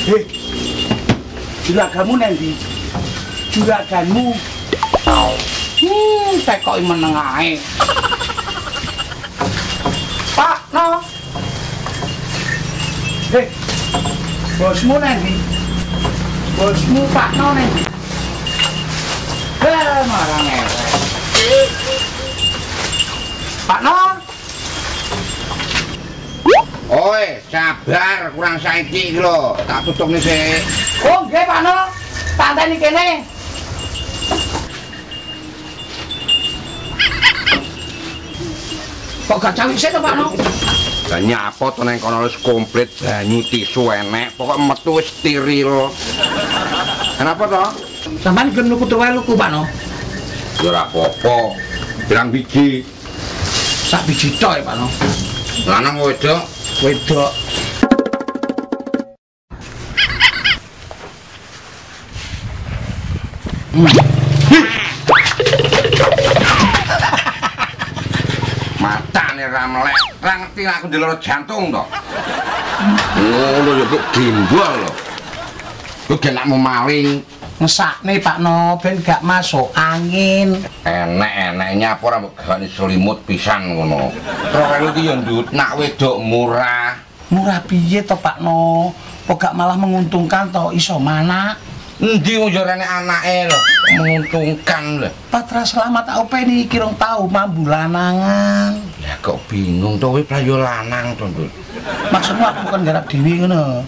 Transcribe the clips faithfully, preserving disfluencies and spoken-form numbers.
Hei, juraganmu nanti, juraganmu. Hmm, tekok meneng ae. Pak No. Hei, bosmu nanti, bosmu Pak No nanti. Hei, marah ngewek. Pak No. Oi, sabar, kurang saiki iki lho, tak tutup nih sih. Oh, nggih Pak No. Tanteni kene. Kok gak cawik sih to Pak No? Lah nyapa to neng kono wis komplit, banyu tisu enek, pokok metu wis steril. Kenapa to? Sampeyan gelem nuku terweluku Pak No? Ya ora apa-apa. Pirang biji? Sak biji tok ya Pak No. Lanang wedok? Wedok. Hmm. Matane ra melek, ra ngerti aku ndelok jantung to. Ngono ya kok gimbal lho. Kok genakmu maling. Ngesakne Pak No ben gak masuk angin. Enek-eneknya apa ora mbok gawani selimut pisan ngono. Terus iki ya ndut nak wedok murah. Murah piye to Pak No? Kok gak malah menguntungkan to iso mana? Endi wong jarane anake lho, menguntungkan lho. Patra Selamat tak openi iki rong tau mambu lanangan. Ya kok bingung to kowe prayo lanang to, Ndut. Maksudmu aku bukan garap dhewe ngono.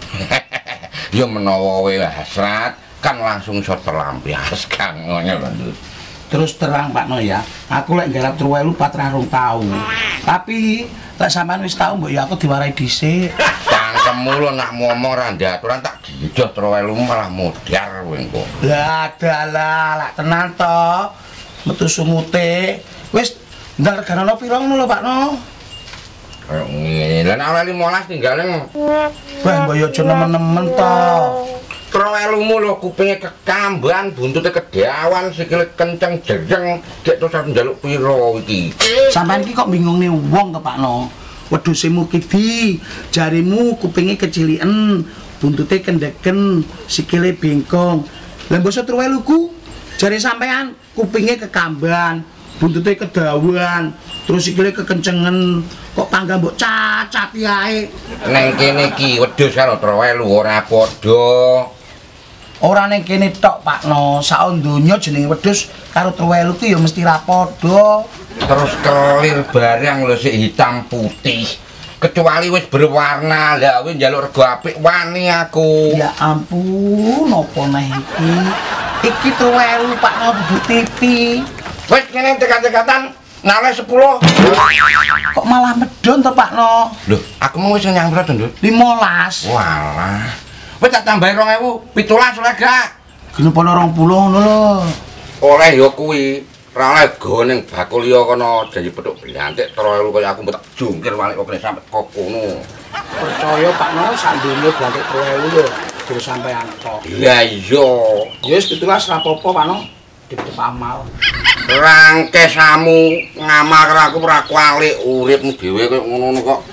Ya menawa kowe hasrat kan langsung iso terlampiaskan ngono lho, Ndut. Terus terang Pak No ya, aku lek garap terwelu patra rong tau. Tapi lek sampean wis tau mbok ya aku diwarai dhisik. Cangkemmu lho nak ngomong ra aturan tak gijoh terwelu malah modar kowe engko. Lah dalah, lak tenan to. Metu sumute. Wis ndang regane piro ngono lho Pak No? Kayak ngene. Lah nek ora limolas tinggale. Wah, mbok yo aja nemen-nemen to. Terwelumu lho kupinge kekamban, buntute kedawan, sikile kenceng jereng, gek terus arep njaluk piro iki. Sampeyan iki kok bingungne wong to Pak No? Wedhuse mukidi, jarimu kupinge keciliken, buntute kendeken, sikile bengkong. Lah mbok terweluku, jari sampean kupinge kekamban, buntute kedawan, terus sikile kekencengen, kok pangga mbok cacati ae. Neng kene iki wedhus karo terwelu ora padha. Ora ning kene tok Pak No, sak donya jenenge wedhus karo terwelu ki ya mesti ra padha. Terus kelir barang lho sik hitam putih. Kecuali wis berwarna, lah kowe njaluk rego apik wani aku. Ya ampun, apa neh iki? Iki terwelu Pak No dudu T V. Wis kene tekan-tekatan nalih sepuluh. Kok malah medon to Pak No? Lho, aku mau wis nyang pira to, Ndut? limolas. Walah. Wis tak tambahi rong ewu, pitulas oleh gak? Genep ana rong puluh ngono lho. Oleh ya kuwi. Ra oleh go ning bakul ya kono janji petuk blantik terus kaya aku mbok jungkir balik kok kene sampe kok kono. Percaya Pak No sak donya blantik terwelu lho. Terus sampean tok. Iya iya. Ya wis pitulas ra apa-apa Pak No. Dipetep amal. Rangke samu ngamal karo aku ora kwalik uripmu dhewe koyo ngono kok.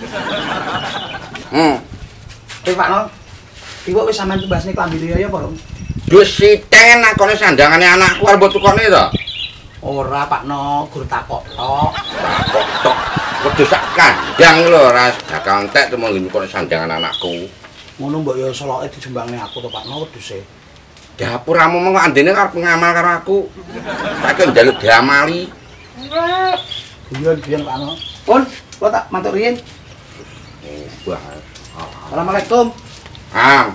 Hmm. Wis Pak No. Iku wis sampean tumbasne klambi liya ya apa, Rom? Wis siten nakone sandangane anakku arep mbok tukone to. Ora Pak No, gur takok tok. Kok tok wedhus sak kandang lho ora bakal entek temu tukone sandangan anakku. Ngono mbok ya seloke dijembangne aku to Pak No wedhuse. Dapur ramu mengko andene arep ngamal karo aku. Tak njaluk diamali. Biyen-biyen Pak No. Pun, kula tak matur riyin. Wah. Assalamualaikum. Ah.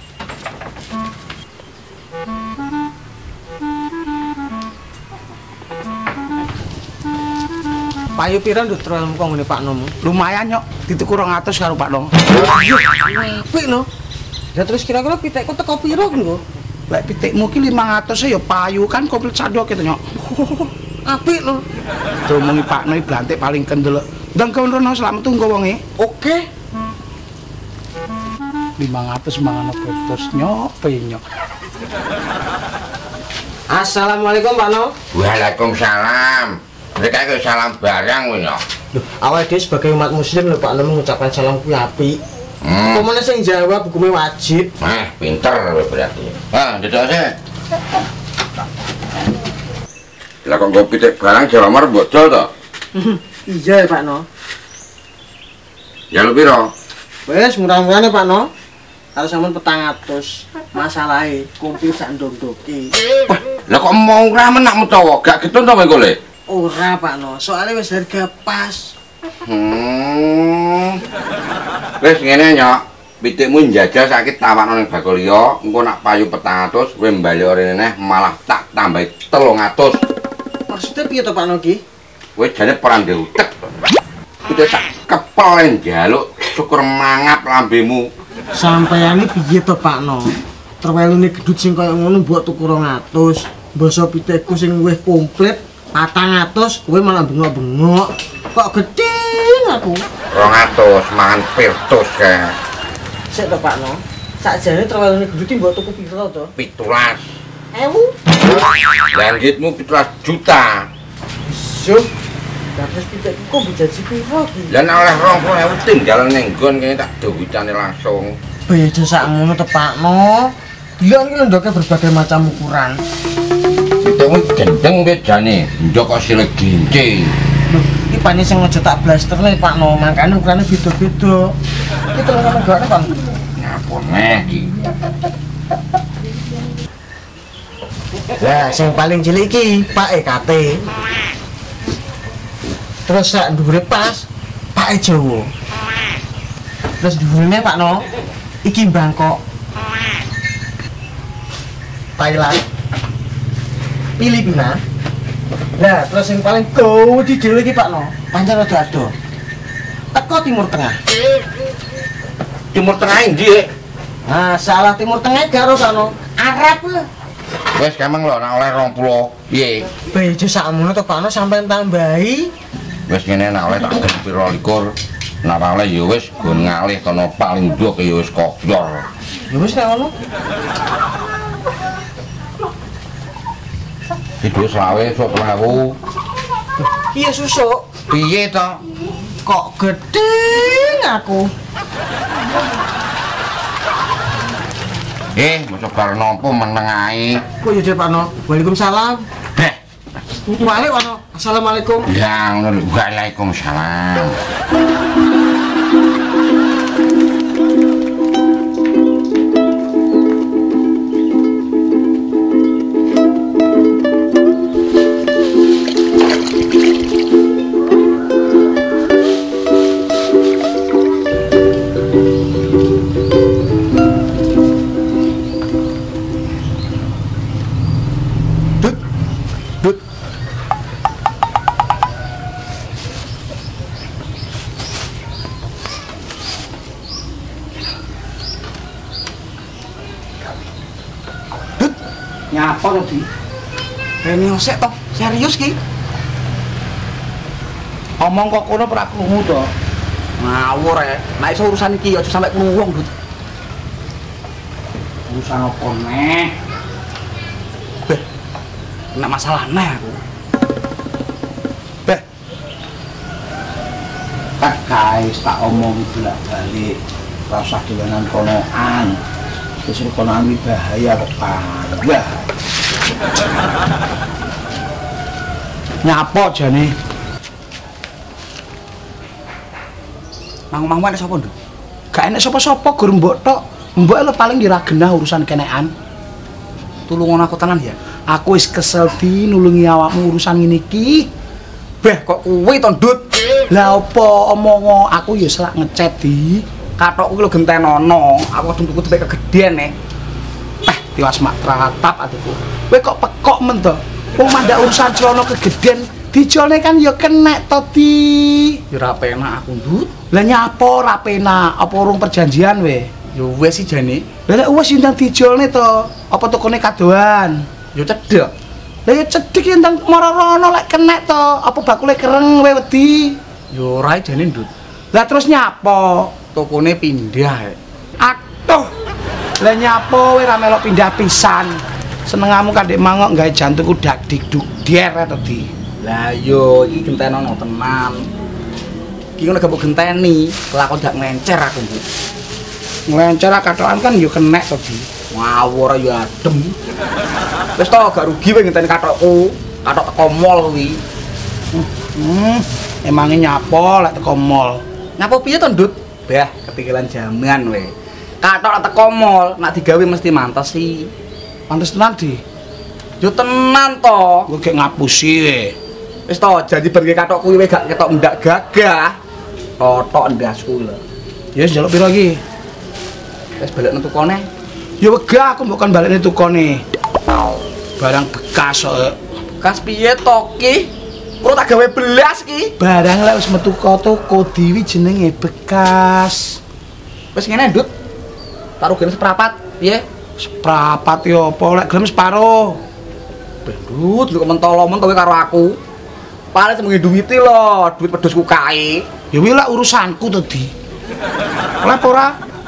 Payu pira nduk terus kok ngene Pak Nom? Lumayan nyok, dituku rong atus karo Pak Nom. Apik lho. Ya terus kira-kira pitekku teko pira lho? Lek pitikmu ki lima ratus ya payu kan komplit sadok gitu nyok. Apik lho. Diomongi Pak Noi blantik paling kendel. Ndang kono selamat tunggu wonge. Oke. lima ratus mangan putus nyok, penyok. Assalamualaikum Pak No. Waalaikumsalam. Mereka ke salam barang kowe nyok. Loh, awake dhewe sebagai umat muslim lho Pak No mengucapkan salam kuwi apik. Hmm. Pemene sing jawab hukume wajib. Eh, pinter berarti. Ah, dadak sih. Lah kok nggo pitik barang Jawa Mar bocol to? Iya ya Pak No. Ya lu piro? Wes murah-murahne Pak No. Kalau sampean petang atus, masalahe kumpul sak ndok-ndoke. Wah, lah kok mau ora menak mutawa, gak getun to kowe le? Ora Pak No, soalnya wis harga pas. Hmm. Wis ngene nyok, pitikmu njajal sakit tawakno ning bakul liya, engko nak payu petang atus, kowe mbalik ora neh malah tak tambahi telung atus. Maksudnya piye to Pak No ki? Kowe jane perande utek. Kita tak kepelen njaluk syukur mangap lambemu. Sampeyane piye to Pak No? Terwelune gedut sing kaya ngono mbok tuku rong atus. Basa pitikku sing wis komplit patang atus, kowe malah bengok-bengok. Kok gedhe aku? rong atus mangan pirtus kae. Sik to Pak No. Sakjane terwelune gedut mbok tuku piro to? pitulas. Ewu. Langitmu pitulas juta. Suh. Terus pitikku kok bojaji piro ki? Lah nek oleh rong puluh ewu tinggal ning nggon kene tak duwitane langsung. Beda sakmono to Pak No. Dia iki ndoke berbagai macam ukuran. Pitikmu gendeng bedane, njok kok sile gince. Loh, iki pane sing aja tak blasterne Pak No, makane ukurane beda-beda. Iki telung negara Pak. Ngapune iki? Lah, sing paling cilik iki Pak E K T. Terus sak dhuwure pas Pak E Jawa. Terus dhuwurne Pak No, iki Bangkok. Thailand. Filipina. Lah, terus yang paling gede dhewe iki Pak No, pancen rada ado. Teko Timur Tengah. Timur Tengah endi? Nah, salah Timur Tengah karo sono Arab lho. Wes kemeng lho nek oleh rong puluh. Piye? Bejo sakmono to Pak No sampean tambahi. Wes ngene nek oleh tak gen pira likur. Nek ora oleh ya wis gon ngalih kono paling nduk ya wis koyor. Ya wis nek ngono. Video selawe sok ewu. Iya susuk. Piye to? Kok gede aku. Eh, mosok bar nopo meneng ae. Kok ya Pak No. Waalaikumsalam. Beh, Waalaikumsalam Pak No. Assalamualaikum. ya ngono lho. Waalaikumsalam. Nyapa to, Di? Rene osek to. Serius ki? Omong kok kono ora krungu to. Ngawur rek. Nek iso urusan iki aja sampe krungu wong, Dut. Urusan apa neh? Beh. Kena masalah neh aku. Beh. Tak guys, tak omong bolak-balik. Ora usah dolenan konoan. Wis konoan iki bahaya kok tambah. Nyapa jane? Mang-mang wae sapa, Nduk? Gak enek sapa-sapa, gur mbok tok. Mbok lho paling ora genah urusan kenekan. Tulungon aku tenan ya. Aku wis kesel di nulungi awakmu urusan ngene iki. Beh kok kuwi to, Ndut? Lah apa omongo aku ya selak ngecet di. Kathokku lho gentenono. Aku tuku tuku kegedhen nek. Eh, tiwas mak tratap atuku. Kowe kok pekok men to? Wong mandak urusan celana kegedhen, dijolne kan ya kenek to, Di. Ya ora penak aku, Ndut. Lah nyapa ora penak? Apa urung perjanjian we? Ya wis sih jane. Lah nek wis ndang dijolne to, apa tokone kadoan? Ya cedhek. Lah ya cedhek ya ndang marana lek kenek to, apa bakule kereng we wedi? Ya ora jane, Ndut. Lah terus nyapa? Tokone pindah. Atuh. Lah nyapa we ra melok pindah pisan. Senengamu kan dek mangok gawe jantungku dak dikduk der to, Di. Lah yo iki gentenono tenan. Iki ngono gak mbok genteni, kelakon gak ngencer aku, Bu. Nglencer katokan kan yo kenek to, Di. Ngawur ya adem. Wis to gak rugi kowe ngenteni katokku. Katok teko mall kuwi. Hmm, emangnya nyapo lek teko mall. Nyapo piye to, Ndut? Bah, ketinggalan jaman we. Katok teko mall, nak digawe mesti mantes sih. Pantes tenan, Di. Yo tenan to. Gue gak ngapusi we. Wis to, janji pergi katok kuwi gak ketok ndak gagah. Totok ndasku lho. Ya wis njaluk piro iki? Wis balekno tukone. Ya wegah aku bukan balekne tukone. Barang bekas kok. Bekas piye to ki? Kok tak gawe belas ki? Barang lek wis metu ka toko diwi jenenge bekas. Wis ngene, Ndut. Tak rugine seprapat, piye? Seprapat yo apa lek gelem separo. Ndut, lu kok mentolo-men kowe karo aku. Paling semengi duwiti lho, duit pedhosku kae. Ya kuwi lak urusanku to, Di. Oleh apa ora?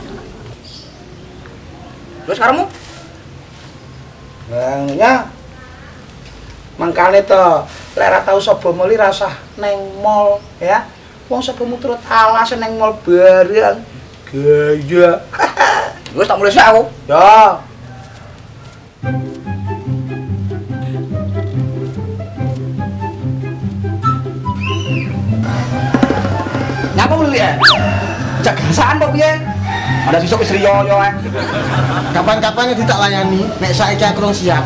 Terus karemu? Nah, ya. Mangkane to, lek ora tau sapa muli rasah neng mall, ya. Wong sapa muturut alas neng mall bareng. Gaya. Wis tak mulai sik aku. Ya. Nyapa muli ya? Jagasaan kok piye? Ada sisuk wis riyo yo ae. Kapan-kapan tidak layani, nek saiki aku rong siap.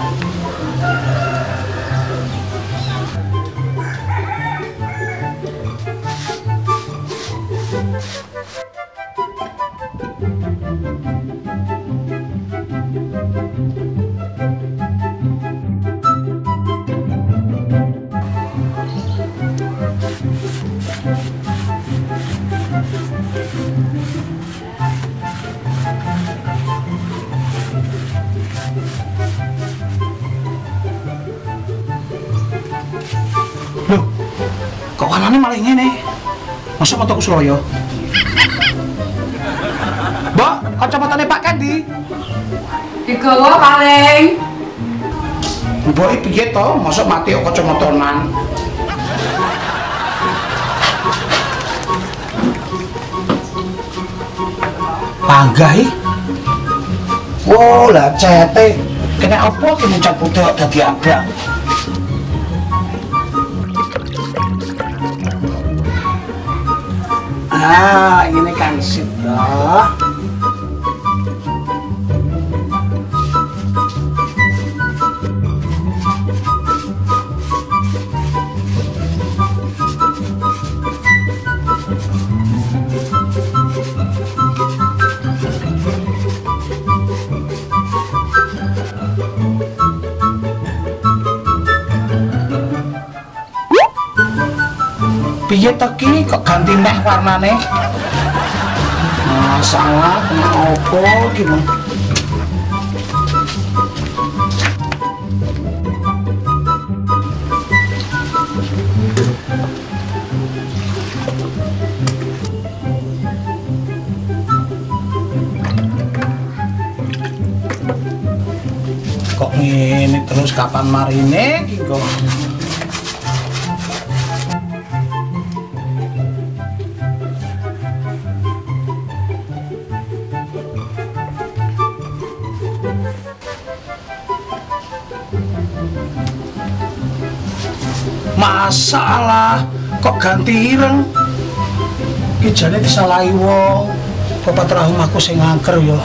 Loh, kok warnanya malah ngene? Masa motoku Suraya? Mbak, kacamatane Pak Kandi. Digawa paling. Mbok iki piye to? Masa mati kok kacamatanan? Panggai. Wo, lah cete. Kena apa kene cat putih kok dadi abang? Ah, ini kan sip toh. Piye to ki kok ganti meh warnane? Masalah kena opo ki, Bang? Kok ngene terus kapan marine ki kok? Masalah kok ganti ireng? Ki jane disalahi wong. Bapak terahum aku sing ngangker yo.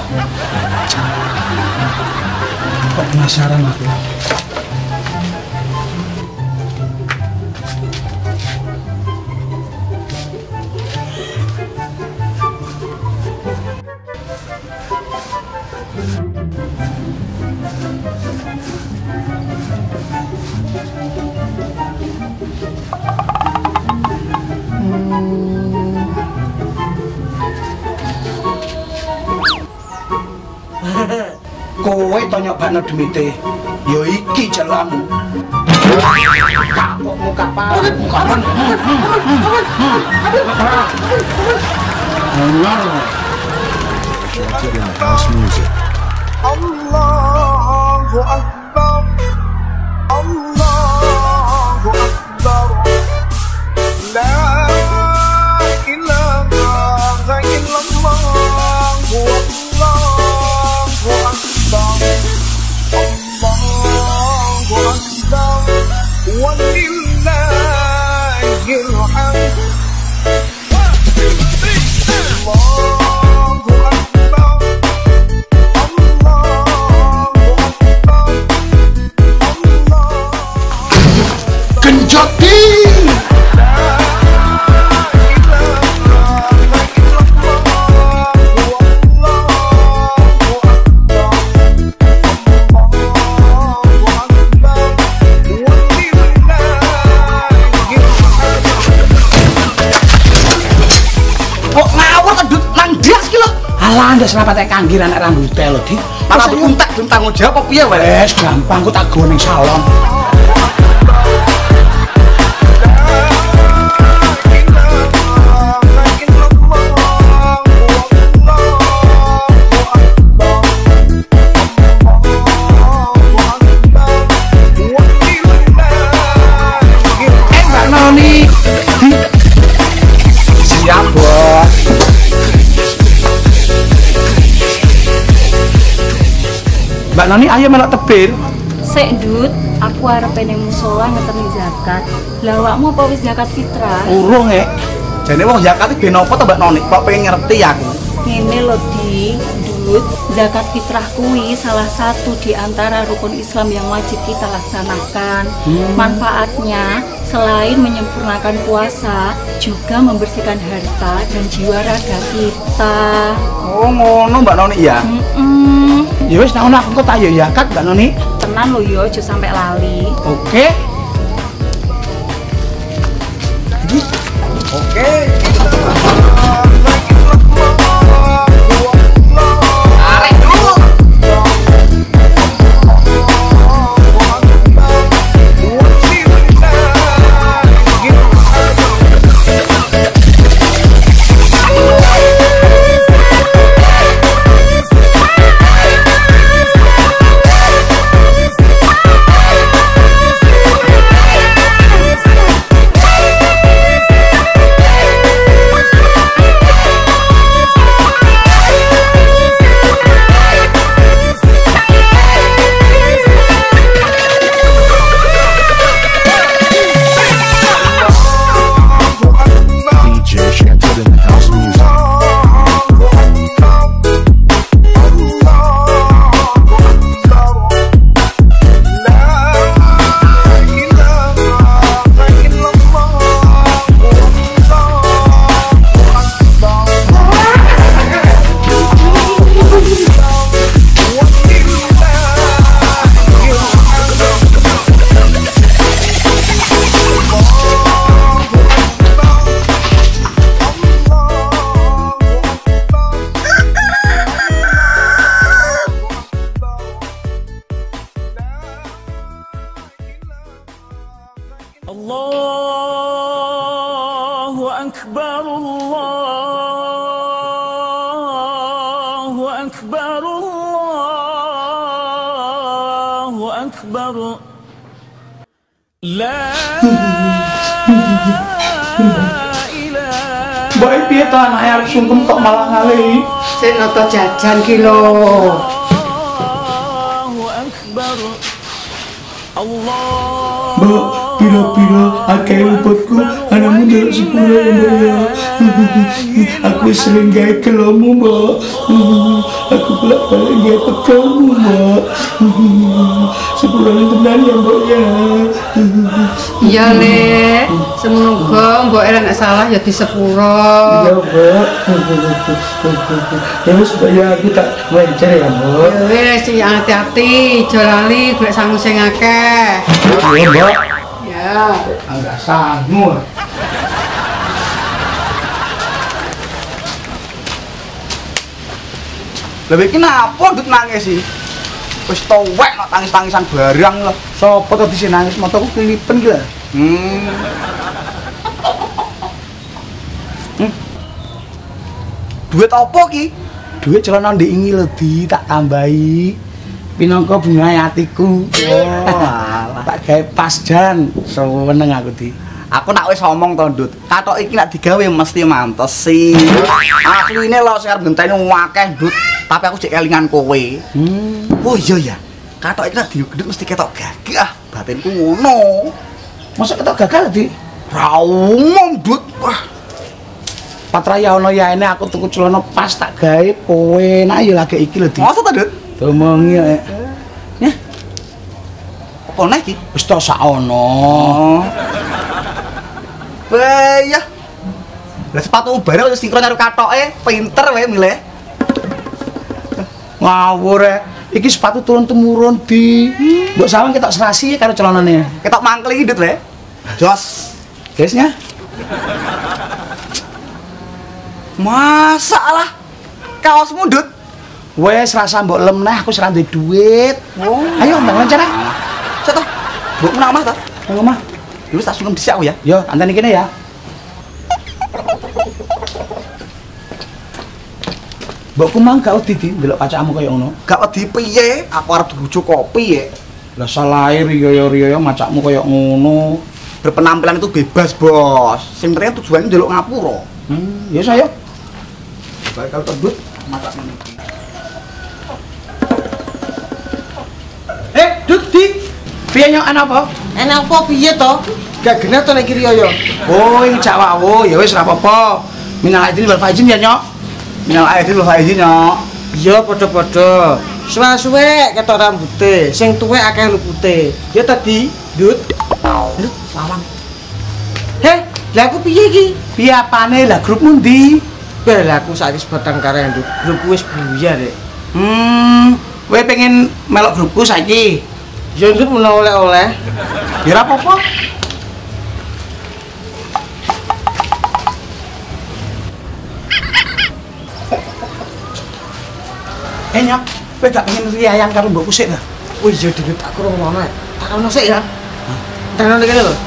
Kok penasaran aku. Kowe to nyobakno demite. Ya iki jelamu. Kapokmu kapan? Kapan? Allahu Akbar. Allahu Akbar. La ilaha illallah. wis rapat kanggiran nek rambute lho, Di. Para entek ben tanggung jawab apa piye wae? Wes gampang ku tak go ning salon. Eh, Mbak Noni. Siap, Bos. Mbak Noni ayo melok tebir. Sek Dut, aku arep ning musala ngeteni zakat. Lah awakmu apa wis zakat fitrah? Urung, eh. Jane wong zakat iki ben apa to Mbak Noni? Kok pengen ngerti aku. Ngene lho Di, Dut, zakat fitrah kuwi salah satu di antara rukun Islam yang wajib kita laksanakan. Hmm. Manfaatnya selain menyempurnakan puasa, juga membersihkan harta dan jiwa raga kita. Oh, ngono Mbak Noni ya. Mm-mm. Ya wis nek aku kok tak yo zakat Mbak Noni. Tenan lho yo, aja sampe lali. Oke. Oke. Arek dulu. Allahu Akbar, Allahu Akbar, Allahu Akbar. La ilaha. Mbak piye to anake arep sungkem kok malah ngalih. Sik noto jajan ki lho. Allahu Akbar. Allah. Mbak, pira-pira akeh upetku anakmu ndelok sepuro ya Mbak ya. Aku sering gawe kelomu Mbak. Aku bolak balik gawe pekelmu Mbak. Sepuro tenan ya Mbak ya. Iya Le, semoga mbok nek salah ya di sepuro. Ya Mbak. Ya wis Mbak ya aku tak wajar ya Mbak. Ya wis, sing hati-hati, aja lali golek sangu sing akeh. Iya Mbak. Ya. Agak sangu. Lah iki napa Dut nangis sih? Wis tuwek kok tangis-tangisan barang lho. Sopo to dise nangis mataku kelipen ki lho. Hmm. Hmm. Duit apa ki? Duit celana ndek ingi lho Di, tak tambahi. Pinangka bunga atiku. Oh, alah. Tak gawe pas jan. Seneng aku Di. Aku nak wis ngomong to, Dut. Katok iki nak digawe mesti mantes sih. Asline lho sing arep ngenteni akeh, Dut. Tapi aku cek kelingan kowe. Hmm. Oh iya ya. Katok iki nak diugedut mesti ketok gagah. Batinku ngono. Masa ketok gagal Di? Ra umum, Dut. Wah, Patraya ono yaene aku tuku celana pas tak gawe kowe. Nak ya lagi iki lho Di. masa ta, Dut? Domongi ya. Ya, Apa nek iki? wis to sak ono. Oh. Bayah. Lah sepatu bareng wis sinkron karo katoke, pinter wae milih. Ngawur e. Iki sepatu turun temurun Di. Mbok sawang ketok serasi karo celanane. Ketok mangkli iki, Dut wae. Jos. Guysnya. Masalah kaosmu, Dut. Wes rasa mbok lem nah, aku serang duwe duit. Oh. Ayo mbak lancar ah. Set toh. Mbok nang omah toh? Nang omah. Lu tak sungkem dhisik aku ya. Yo, anteni kene ya. Mbokku mang gak wedi di ndelok pacamu kaya ngono. Gak wedi piye? Aku arep dibujuk kopi ya. Lah salah riyo-riyo macakmu kaya ngono. Berpenampilan itu bebas, Bos. Sing penting tujuannya ndelok ngapura. Hmm, ya saya. Baik kalau terbut macak ini. Eh, Dut di. Piye nyok ana apa? Enak apa piye to? Gak genah to nek kiri yo. Oh, iki cak wawo, ya wis ora apa-apa. Minal aidin wal faizin ya, Nyok. Minal aidin wal faizin, Nyok. Iya padha-padha. Suwe-suwe ketok rambute, sing tuwek akeh lupute. Ya tadi, Dut. Dut, lawang. Heh, lah aku piye iki? Piye apane lah grupmu ndi? Bel aku saiki sebatang karo Dut. Grup wis buyar rek. Hmm, kowe pengen melok grupku saiki? Ya Dut menawa oleh-oleh. Ya ora apa-apa. Eh Nyok, kowe gak pengen riayan karo mbokku sik ta? Wih, ya Dut tak kurang ngono. Tak ono sik ya. Tenan kene lho.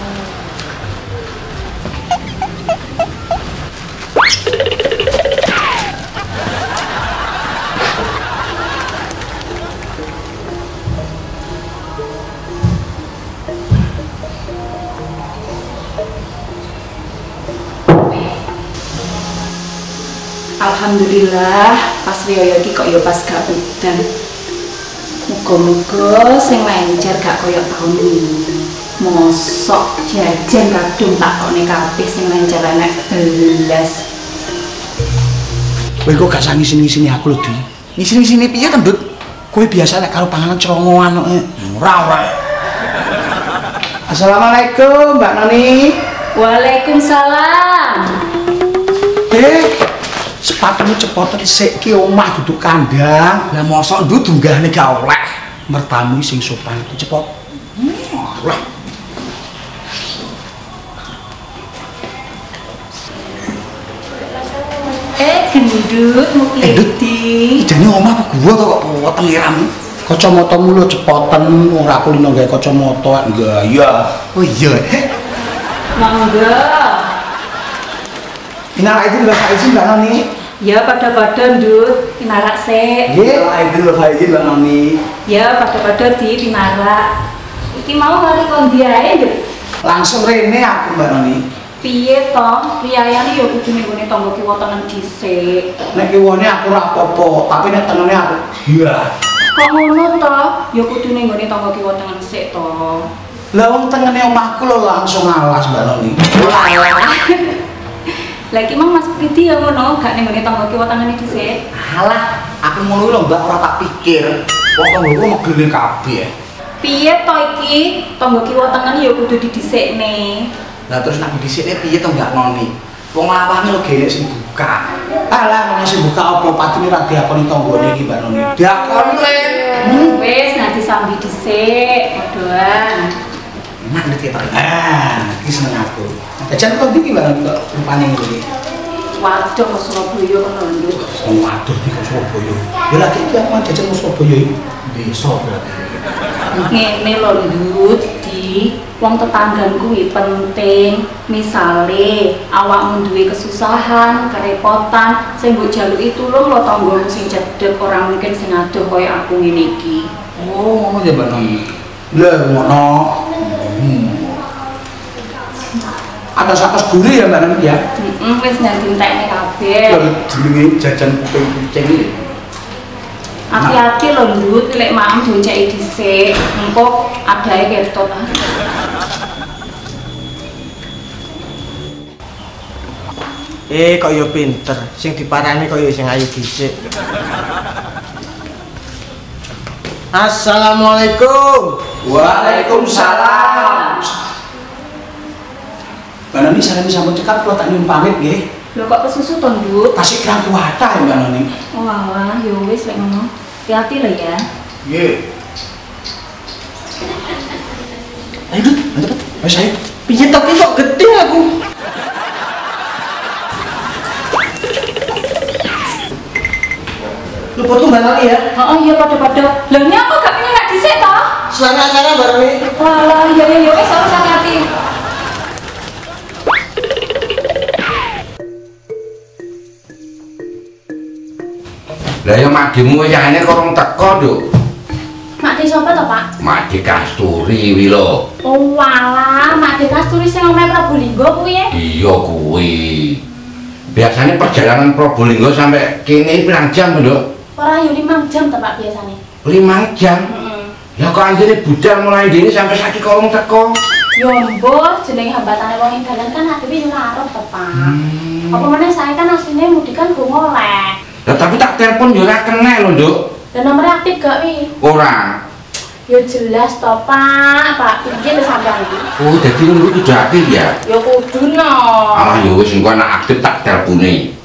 Alhamdulillah pas riyo iki kok ya pas gak udan. Muga-muga sing lancar gak koyo tahun ini. Mosok jajan kadung takone kabeh sing lancar enek belas. Kowe kok gak sangi sini-sini aku lho, Di. Ngisi-ngisini piye to, Dut? Kowe biasa nek karo panganan cerongoan kok. Ora ora. Assalamualaikum, Mbak Noni. Waalaikumsalam. Eh, sepatumu cepoten sik ki omah duduk kandang. Lah mosok Dut dunggahne gak oleh. Mertamu sing sopan itu cepot. Wah. Eh, gendut mukliti. Jane omah apa gua to kok weteng iramu? Kacamatamu lho cepoten ora kulino gawe kacamata gaya. Oh iya. Monggo. Minal aidin wal faizin Mbak Noni. Ya pada-pada Ndut, pinarak sik. Nggih. Minal aidin wal faizin, Mbak Noni. Ya pada-pada di pinarak. Iki mau mari kondi ae, Ndut. Langsung rene aku Mbak Noni. Piye to? Riyayane ya kudu ning gone tangga kiwa tengen dhisik. Nek kiwane aku ora apa-apa, tapi nek tengene aku iya. Kok ngono to? Ya kudu ning gone tangga kiwa tengen sik to. Lah wong tengene omahku lho langsung alas Mbak Noni. Lagi mang Mas Piti ya ngono, gak ning gone tangga kiwa tengene dhisik. Alah, aku ngono lho, Mbak, ora tak pikir. Wong tanggoku megene kabeh. Piye to iki? Tangga kiwa tengen ya kudu didhisikne. Lah terus nak disikne piye to, Mbak Noni? Wong lawange lho genek sing buka. Alah nek sing buka apa patine ra diakoni tanggane iki Mbak Noni. Diakoni le. Wis nanti sambi dhisik, podoan. Enak nek kita. Ah, iki seneng aku. Jajan kok iki Mbak Noni kok rupane ngene iki. Waduh ke Surabaya kono Ndut. Oh, waduh iki kok Surabaya. Ya lagi iki aku jajan ke Surabaya iki. Desa berarti. Ngene lho Ndut, di wong tetanggan kuwi penting. Misale awakmu duwe kesusahan, kerepotan, sing mbok jaluki tulung lho tanggamu sing cedhek, ora mungkin sing adoh koyo aku ngene iki. Oh, ngono ya Mbak Noni. Lah ngono. Atas-atas gurih ya Mbak Noni ya. Heeh, wis nanti entekne kabeh. Lah jenenge jajan kuping kucing iki. Hati-hati lho Ndut, lek mam diceki dhisik, engko adae ketot. Eh kok yo pinter, sing diparani kok yo sing ayu dhisik. Assalamualaikum. Waalaikumsalam. Mbak Noni salam sampun cekap kula tak nyuwun pamit nggih. Lho kok kesusu to Ndut? Tasik kerang kuwata ya Mbak Noni. Oh alah, yo wis lek ngono. Hati-hati lho ya. Nggih. Ayo Dut, cepet. Wes ayo. Piye to ki kok gede aku? Lho Cepet tuh lali ya. Oh iya pada-pada. Lah ini aku gak pengen gak dhisik toh? Selamat acara bareng nih. Walah, iya iya iya wis ora usah hati. Lah ya madimu yang ini korong teko, Nduk. Mak di sapa to, Pak? Madi Kasturi wi lho. Oh walah, Mak di Kasturi sing omahe Probolinggo kuwi ya. Iya kuwi. Biasanya perjalanan Probolinggo sampai kene pirang jam, Nduk? Ora yo lima jam to, Pak, biasane. lima jam. Heeh. Ya kok anjene budal mulai dini sampai saiki korong teko. Yo mbok jenenge hambatane wong ing dalan kan adewe yo arep to, Pak. Hmm. Apa meneh saya kan asline mudik kan go ngoleh. Lah tapi tak telepon yo ora kena lho, Nduk. Lah nomor aktif gak wi? Ora. Yo jelas to, Pak. Pak, piye to sampean iki? Oh, dadi ngono kudu aktif ya. Yo kudu no. Alah yo wis engko nek aktif tak telepone.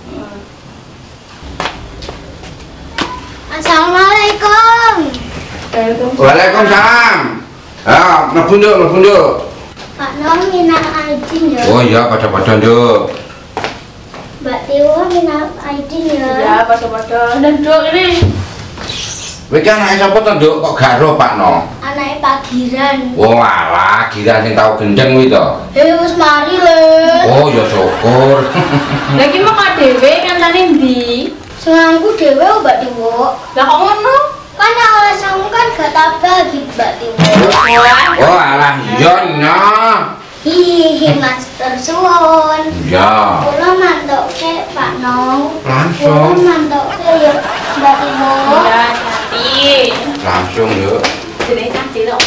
Assalamualaikum. Waalaikumsalam. Ah, mlebu Nduk, mlebu Nduk. Pak Nom minal aidin ya. Oh iya, pada-pada Nduk. Mbak Tiwa minal aidin ya. Ya, pada-pada. Dan Duk ini. Kowe ki anake sapa to, Nduk? Kok garo Pak No? Anake Pak Giran. Oh alah, Giran sing tau gendeng kuwi to. Eh wis mari le. Oh ya syukur. Lah iki mok dhewe kancane ndi? Sengangku dhewe Mbak Tiwa. Lah kok ngono? Kan alasanmu kan gak tabah gitu Mbak Tiwa. Oh alah, iya no. Hihi master suwun. Ya. Kula mantoke Pak Nom. Langsung. Kula mantoke ya Mbak Tiwa. Ya, hati. Langsung yuk. Jenenge cantik lho.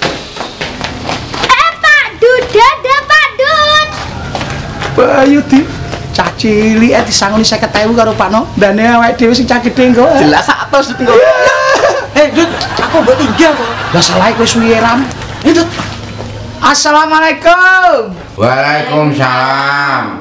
Eh Pak Dud, dadah Pak Dud. Bayu di cah cilik eh disangoni seket ewu karo Pak No. Dane awake dhewe sing cah gedhe engko. Jelas atus tinggal. Eh, Dut, aku mbok tinggal kok. Lah salah kowe suwi ram. Eh, Dut. Assalamualaikum. Waalaikumsalam.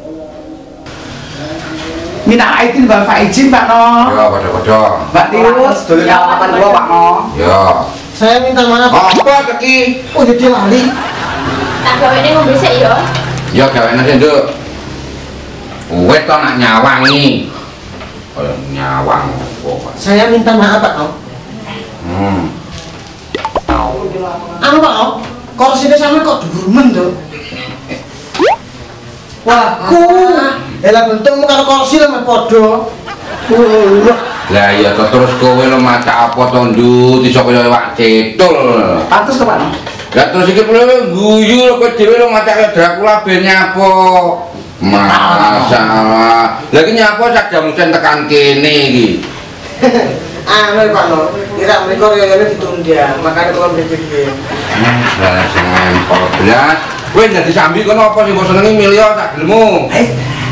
Minal aidin wal faizin Pak No. Ya pada-pada. Mbak Tius, Dulu nyalakan gua Pak No. Ya. Saya minta maaf. Apa teki? Oh jadi lali. Tak gawene ngombe sik ya. Ya gaweane sik, Nduk. Kowe to nak nyawangi. Kaya nyawang apa. Saya minta maaf Pak Nom. Hmm. Anu Pak Nom, kursinya sampe kok dhuwur to. Wah, ku. Elah bentukmu karo kursi lho padha. Wah. Lah iya to terus kowe lo maca apa to, Nduk? Iso kaya iwak cetul. Pantes to Pak No. Lah terus iki kowe guyu lho kowe dhewe lo maca kaya Dracula ben nyapo. Masalah. Lah iki nyapo sak jam sen tekan kene iki. Anu Pak No, kira mriko rene ditunda, makane kula mriki. Lah sing empol blas. Kowe dadi sambi kono apa sing mbok senengi milih tak gelemu. Eh,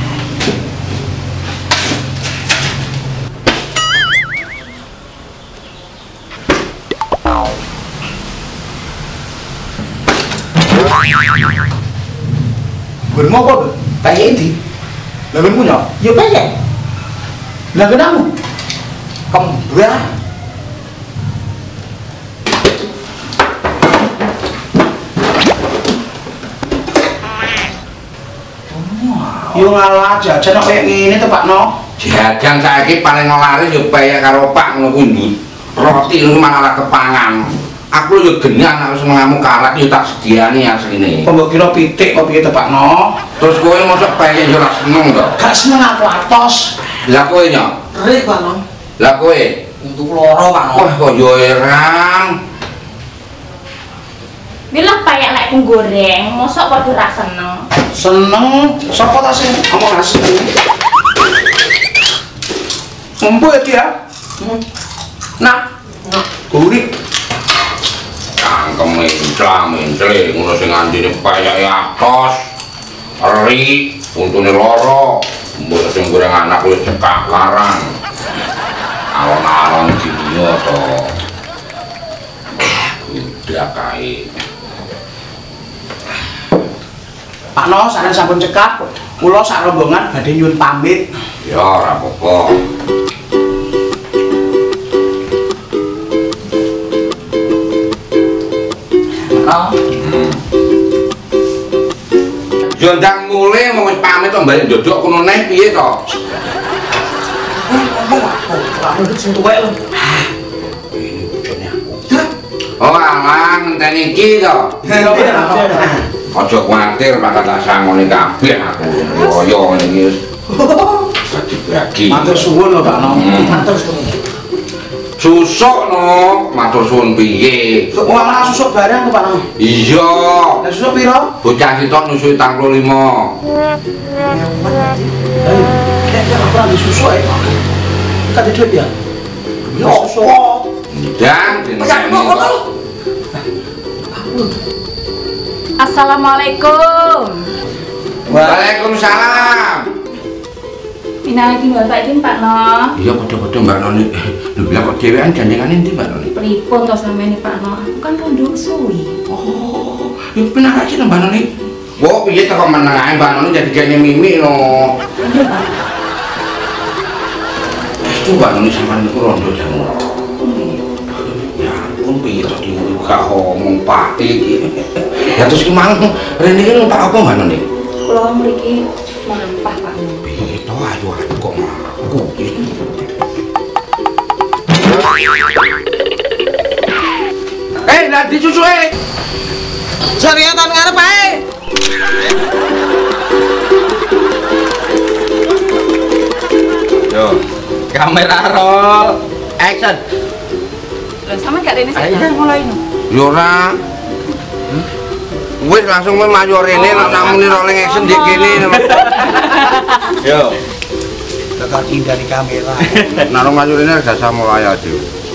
Gunmu apa, Bu? Kayak ini. Lah gunmu nyok? Ya kayak. Lah genamu? Kembar. Yo ngalah jajan kok kayak ngene to, Pak No. Jajan saiki paling laris yo payah karo Pak ngono kuwi, Nduk. Roti lu malah ora kepangan. Aku yo genah nek wis ngamuk karak yo tak sediani asline. Kok mbok kira pitik kok piye to, Pak No? Terus kowe mosok payah yo ora seneng to. Gak seneng aku atos. Lah kowe nyok. Rik Pak Nom. Lah kowe Untuk loro Pak No. wah kok yo erang. Bilang payak lek ku goreng, mosok padha ra seneng. Seneng, sapa ta sing ngomong asli? Empuk ya dia. Nah, gurih. Cangkem menclang mencle ngono sing andine payake atos. Eri, untune loro. Mbok sing goreng anak wis cekakaran. Alon-alon dinyo to. Udah kae. Pak No, saran sampun cekap. Kula sak rombongan badhe nyuwun pamit. Ya ora apa-apa. No. Yo ndang mulai mau wis pamit to bali ndodok kono neh piye to? Ngomong aku. Pak Ndut sing tuwek lho. Ini bojone aku. Oh alang ngenteni iki to. Aja kuwatir bakal tak sangoni kabeh aku. Yo yo ngene iki wis. Dadi bagi. Matur suwun lho Pak No. Matur suwun. Susuk no, matur suwun piye? Wong anak susuk bareng Pak No. Iya. Lah susuk piro? Bocah sitok nusui tiga puluh lima. Ayo, nek ora disusuk ae. Kate dhuwit ya? Yo. Susuk. Dan dinten Assalamualaikum. Waalaikumsalam. Pinangi Bapak iki Pak No. Iya padha-padha Mbak Noni. Lho bila kok dhewean janjengane ndi Mbak Noni? Pripun to sampeyan Pak No? Aku kan rondo suwi. Oh, iki penak aja Mbak Noni. Wo piye teko meneng ae Mbak Noni jadi kene mimi no. Itu Mbak Noni sampean niku rondo jamu. Ya ampun piye to dibuka ngomong pati iki. Ya terus ki mang rene iki numpak apa Mbak Noni? Kula mriki mampah Pak No. Piye to ayo aku kok aku. Eh, nanti susu eh. Sorry tahun ngarep ae. Yo, kamera roll, action. Lah sama gak rene sik Ayo. mulai no. Yo ora. Wis langsung mlayu rene nek namune rolling action dik kene. Yo. Bakal hindari kamera. Nek mlayu rene gak mulai aja.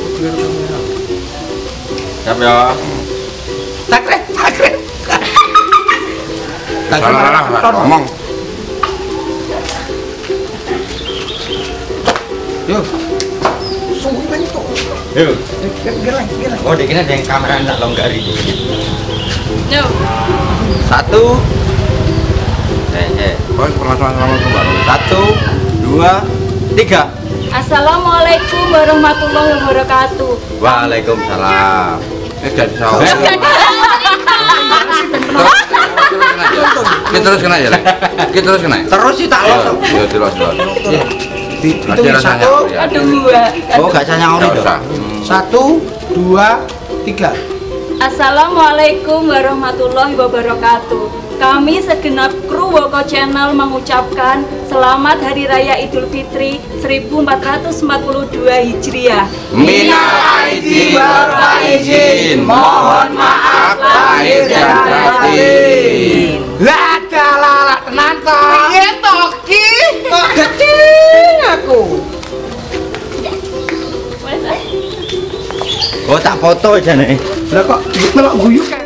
Siap ya. Takret, takret. Salah salah ngomong. Yo. Sumpah itu. Yo. Geleng, geleng. Oh, dikene ada yang kamera tak longgari. Yo. Satu. Eh, eh. Bos, langsung-langsung baru. Satu, dua, tiga. Assalamualaikum warahmatullahi wabarakatuh. Waalaikumsalam. Eh, jadi sawo. Kita terus kena ya. Kita terus kena. Terus sih tak los. Yo, terus terus. Itu Ada rasanya. satu, ya. Aduh, dua. Oh, gak saya nyauri Nggak dong. usah. satu, dua, tiga. Assalamualaikum warahmatullahi wabarakatuh. Kami segenap kru Woko Channel mengucapkan Selamat Hari Raya Idul Fitri seribu empat ratus empat puluh dua Hijriah. Minal aidin wal faizin. Mohon maaf lahir dan batin. Lah dalala tenan to. Piye to ki? Kok gecing aku. Oh, tak foto aja nih. Lah kok melok guyu kayak